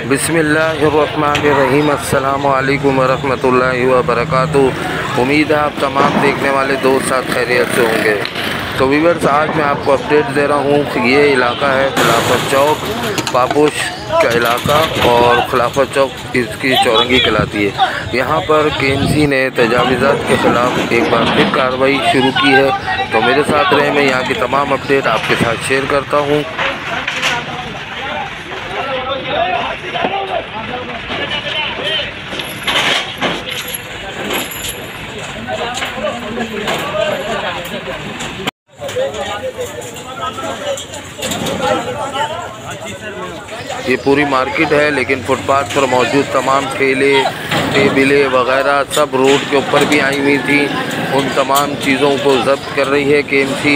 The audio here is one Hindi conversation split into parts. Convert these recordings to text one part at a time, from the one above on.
बिस्मिल्लाहिर्रहमानिर्रहीम। अस्सलामु अलैकुम वरहमतुल्लाहि वबरकातुहू। उम्मीद है आप तमाम देखने वाले दोस्त साथ खैरियत से होंगे। तो व्यूअर्स, आज मैं आपको अपडेट दे रहा हूँ। ये इलाका है खिलाफत चौक, पापोश का इलाका, और खिलाफत चौक इसकी चौरंगी कहलाती है। यहाँ पर KMC ने तजावीज़ात के ख़िलाफ़ एक बार फिर कार्रवाई शुरू की है। तो मेरे साथ रहे, मैं यहाँ की तमाम अपडेट आपके साथ शेयर करता हूँ। ये पूरी मार्केट है, लेकिन फुटपाथ पर मौजूद तमाम ठेले टेबलें वगैरह सब रोड के ऊपर भी आई हुई थी। उन तमाम चीज़ों को जब्त कर रही है KMC।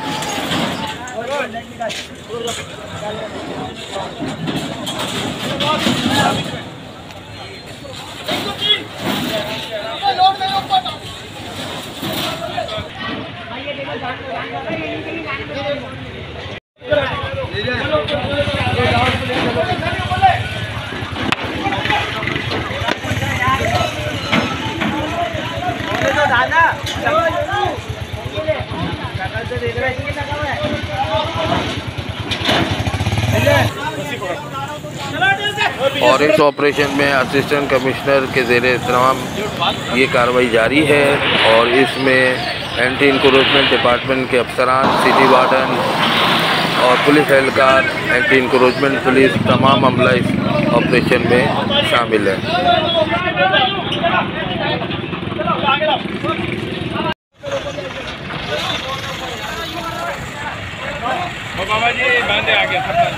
और इस ऑपरेशन में असिस्टेंट कमिश्नर के ज़ेरे एहतराम ये कार्रवाई जारी है। और इसमें एंटी इंक्रोचमेंट डिपार्टमेंट के अफसरान, सिटी वार्डन और पुलिस एहलकार, एंटी इंक्रोचमेंट पुलिस, तमाम अमला इस ऑपरेशन में शामिल है। बाबा जी बांधे आगे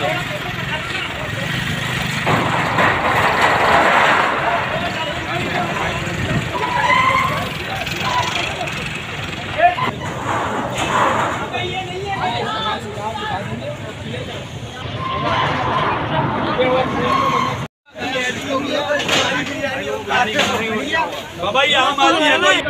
बाबा ये हम आदमी है भाई।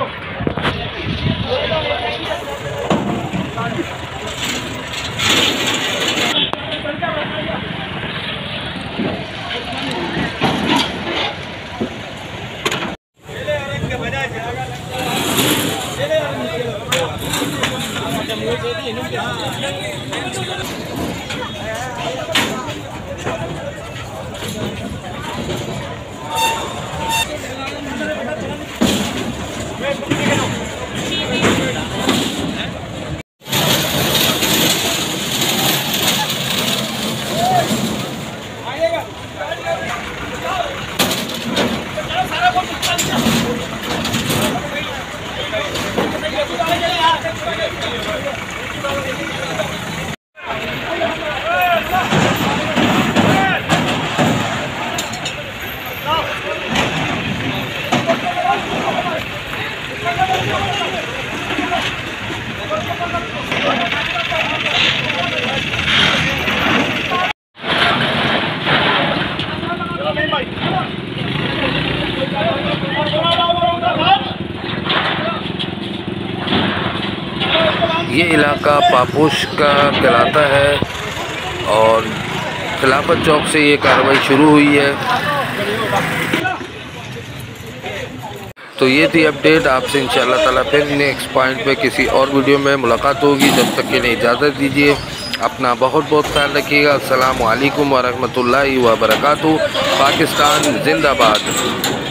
ये इलाका पापोश का कहलाता है और खिलाफत चौक से ये कार्रवाई शुरू हुई है। तो ये थी अपडेट। आपसे इंशाअल्लाह ताला फिर नेक्स्ट पॉइंट पे किसी और वीडियो में मुलाकात होगी। जब तक के लिए इजाज़त दीजिए। अपना बहुत बहुत ख्याल रखिएगा। अस्सलामु अलैकुम वरहमतुल्लाहि वबरकातुहू। पाकिस्तान जिंदाबाद।